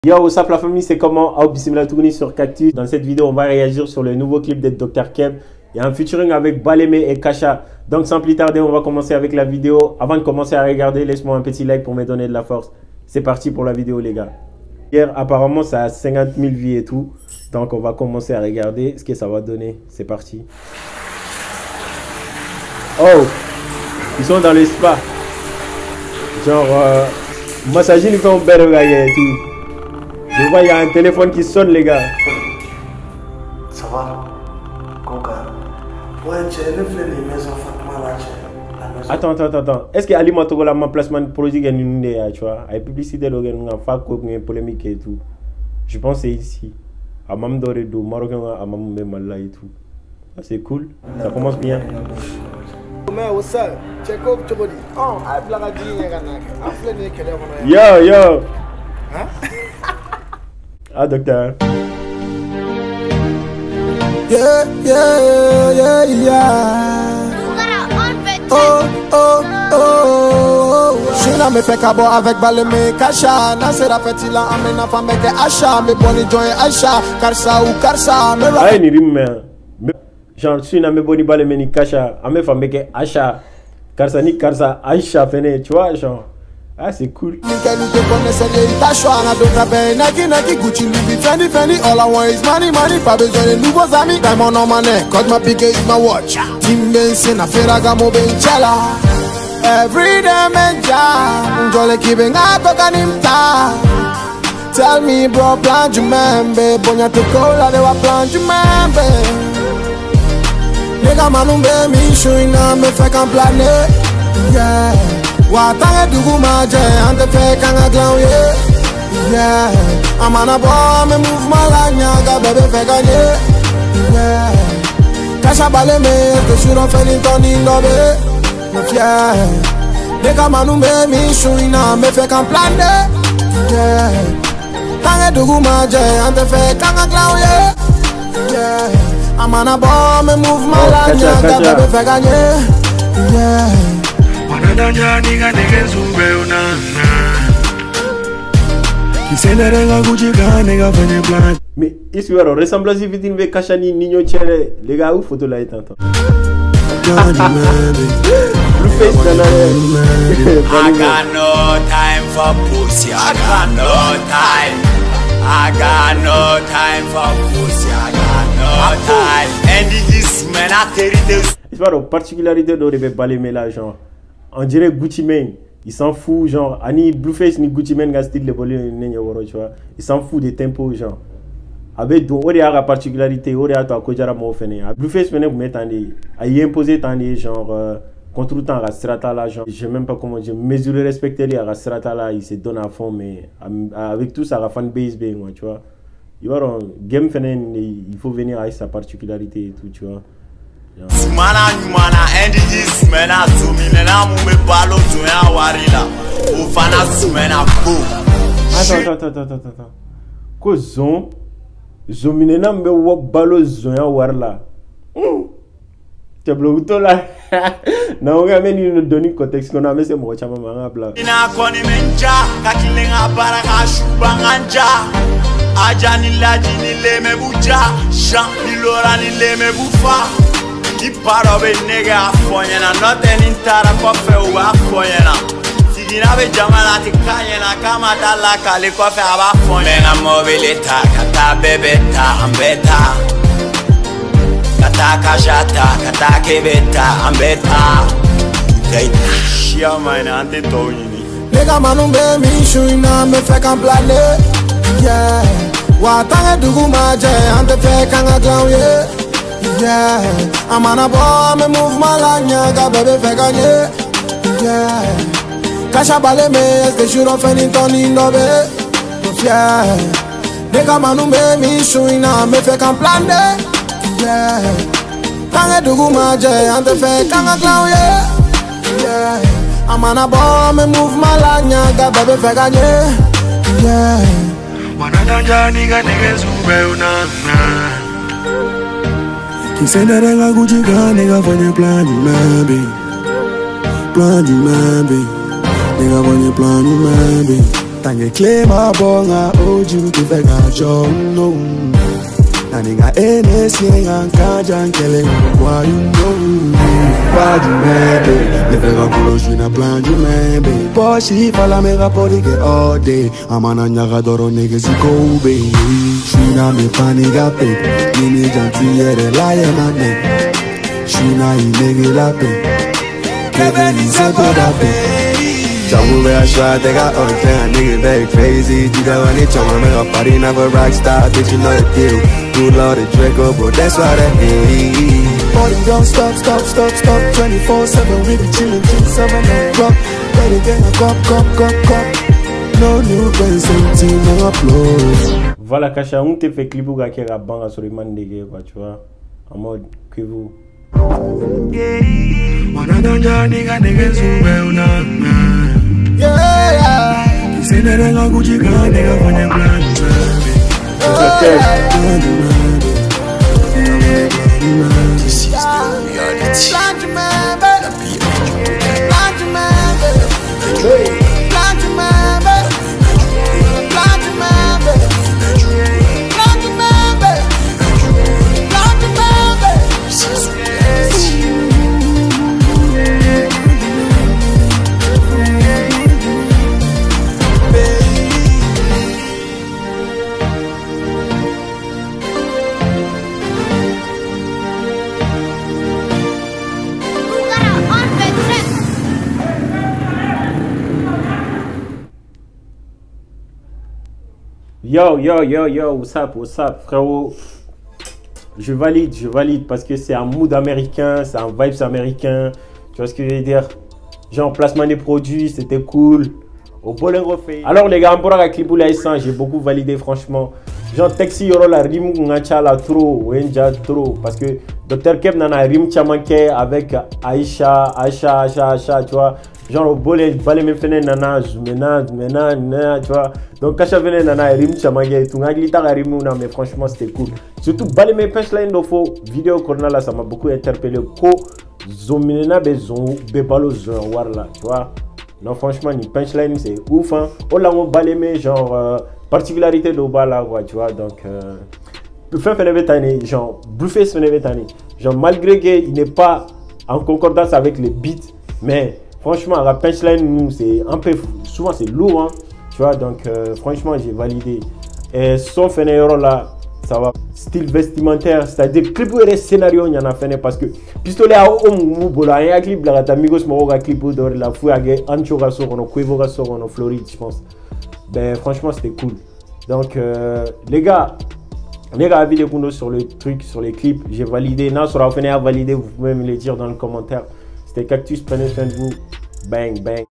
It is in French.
Yo, what's up la famille, c'est comment? Bismillah Tougouni sur Cactus. Dans cette vidéo, on va réagir sur le nouveau clip de Dr Keb. Il y a un featuring avec Balémé et Kasha. Donc sans plus tarder, on va commencer avec la vidéo. Avant de commencer à regarder, laisse-moi un petit like pour me donner de la force. C'est parti pour la vidéo les gars. Hier, apparemment, ça a 50 000 vues et tout. Donc on va commencer à regarder ce que ça va donner. C'est parti. Oh, ils sont dans le spa. Genre, massaging, ils font belle et tout. Je vois, il y a un téléphone qui sonne, les gars. Ça va? Coca. Ouais, tu as les maisons Fatma là, Attends. Est-ce que Ali Matogo la placement produit tu vois, avec publicité, il y a polémique et tout. Je pense que c'est ici. À Mamdore do Marocain à Mambe Mala et tout. C'est cool. Ça commence bien. Yo. Ah, docteur. Yeah. Je me fais cabo avec Balémé Kasha. Nasera Petila amena femme que Asha. Me boni joy Asha. Karsa ou Karsa. Ah, ni rime. Genre, je suis me boni Balémé ni Kasha. Ame femme que Asha. Karsa ni Karsa Aisha fene. Tu vois, genre. Ah, c'est cool. All I want is money, pas besoin de nouveaux amis. Diamond on my neck, cause my pique is my watch. Team Benson, I feel like I'm moving chala. Every day, man, I'm jolly keeping up, tell me, bro, plan you, man, babe. Bonya to cola, they were plan you, man, babe. Nigga, man, me showing up, me fake and plan it. Yeah. Watanga dugu maje, ante fake and a clown, yeah. I'm on a ball, me move my line, yaga, baby, fake and yeah. Kasha Balémé, que je suis dans Fellington, yeah. Nigga, manu me showing up, me fake and plan it. Yeah. Tanga dugu maje, ante fake and a clown, yeah. I'm on a ball, me move my line, yaga, baby, fake and yeah. Mais il se voit ressemblance vite une Kasha ni Nino Tchele. Les gars, où photo là est en temps. Blueface dans la I got no time for pussy. I got no time for pussy. I got no time. And this man a terrible. Il se voit la particularité de Balémé là, genre. On dirait Gucci Mane, il s'en fout, genre, ani Blueface ni Gucci Mane, gars, style de volume, tu vois, il s'en fout des tempos, genre. Avec donc, on a la particularité, on a toi, Kojara Mofene. Blueface, venez vous mettre en des, à y imposer tant des, genre, contre le temps, à Strata là, genre, je sais même pas comment dire, mesurer, respecter les, à Strata là, il se donne à fond, mais avec tout ça, la fanbase, ben, tu vois. Il va dans, game fenen, il faut venir avec sa particularité et tout, tu vois. Sumana and this man a zoomina mume balo zoya warila ufana sumena go. Attends. Ko zominena mbe wo balo zoya warla. Tu bloqué là. Na on ramène une donnée contexte qu'on a mais c'est moi chama mangabla. Ina koni menja kakilenga baraka shubanganja. Aja ni laji ni leme buja, shan ni lora ni leme bufa. Ki paro be nega afonyena, nothing in tara kofe uwa afonyena. Sigina be jamala ti kanyena, kama dala kali kofe aba afonyena. Mena mobilita, kata bebeta, ambeta. Kata kajata, kata kebeta, ambeta. Gaita, shia maina ante toyini. Nigga manu me showing up, me fake and plan it. Yeah. Watanga dugu maje, ante fake and a clown, yeah. I'm on a ball, me move my line, yaga, baby, fake and yeah. Kasha Balémé, que je suis dans Fellington, yeah. Nigga manu me showing up, me fake and plan it. Yeah. Tanga dugu maje, ante fake and a clown, yeah. I'm on a ball, me move my line, yaga, baby, fake and yeah. Wanadanja nigga zube unana. Kisenda renga kuchika nigga fanya plan you maybe. Nigga fanya plan you maybe. Tange klema bonga oju tu fega jono. Naninga NSC ngankaja nkele kwa yuno. Pas du mebe, le fega kulo jina plan du mebe. Poshi fala me rapodi ke ode. Amana nyaga doro nege si koube. Shina me paniga pe, nini janti yere la yemane. Shina inege la pe, kebe ni seko da pe. Jungle where I try, they got all the time, nigga very crazy. You got when they trouble, make a party, never rock star, bitch, you know the deal. Good Lord, the Draco, bro, that's why they hate. Party don't stop, 24/7, we be chillin' till 7 o'clock. Ready get a cup. No new friends, empty, no applause. Voilà, Kasha, on te fait clip ou qui est banga sur les mandégués, quoi, tu vois, en mode que vous. Say that I got Gucci gun, nigga, when you blind. This is the reality. Yo, what's up, frérot. Je valide parce que c'est un mood américain, c'est un vibes américain. Tu vois ce que je veux dire? Genre, placement des produits, c'était cool. Au Bolengo fait. Alors, les gars, pour la clip ou la j'ai beaucoup validé, franchement. Genre, Taxi Yoro la rim ngacha la trop, wenja trop. Parce que Dr. Keb nana rim chamanke avec Aisha, tu vois. Genre, au bolé, balé me fene nana, mena, tu vois. Donc, Kasha venait nana rim chamanke, tout ngaglita rim na, mais franchement, c'était cool. Surtout, balé me punchline de faux. Vidéo corona là, ça m'a beaucoup interpellé. Ko, zominena bebalo zon war là, tu vois. Non, franchement, ni punchline, c'est ouf, hein. Oh là, on balé me, genre, particularité de Obala, quoi, tu vois. Donc, genre, Blueface genre, malgré qu'il n'est pas en concordance avec les beats, mais franchement, la punchline, nous, c'est un peu, souvent, c'est lourd, hein, tu vois. Donc, franchement, j'ai validé. Et son Feneiro là, ça va. Style vestimentaire, c'est-à-dire clip et scénario, il y en a fait parce que pistolet à Oumoubola, il y a un clip là, Amigos Moroga clip de la fouille à Ancho Gasso, on a Cuevo Gasso, on a Floride, je pense. Ben, franchement, c'était cool. Donc, les gars, avis de Kundo sur le truc, sur les clips, j'ai validé. Non, sur la fin à valider, vous pouvez me le dire dans le commentaire. C'était Cactus, prenez soin de vous. Bang, bang.